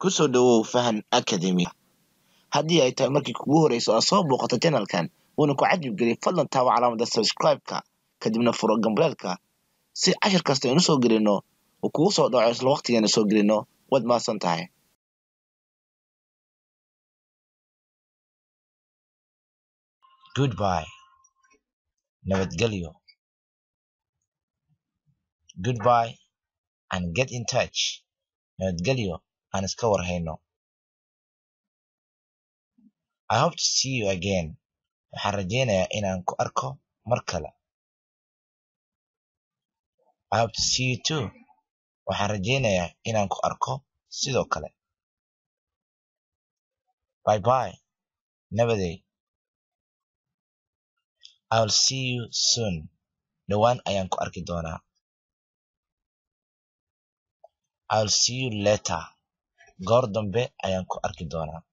ku soo dhawow Fahan Academy. Haddii ay tahay markii kugu horeyso aad soo booqato channelkan wuuna ku cajib geliyay fadlan taawa calaamada subscribe-ka kadibna furo gambaleelka si cashar kasta aynu soo gelino uu kugu soo dhaco isla waqtigeena soo gelino waad mahadsan tahay. Goodbye. Nabadgelyo. Goodbye and get in touch. Nabadgelyo aan iska warhayno. I hope to see you again. Waxaan rajaynayaa inaan ku arko mar kale. I hope to see you too. Waxaan rajaynayaa inaan ku arko sidoo kale. Bye bye. Nabaday. I will see you soon. Dhowaan ayaan ku arki doonaa. I will see you later. Goor dambe ayaan ku arki doonaa.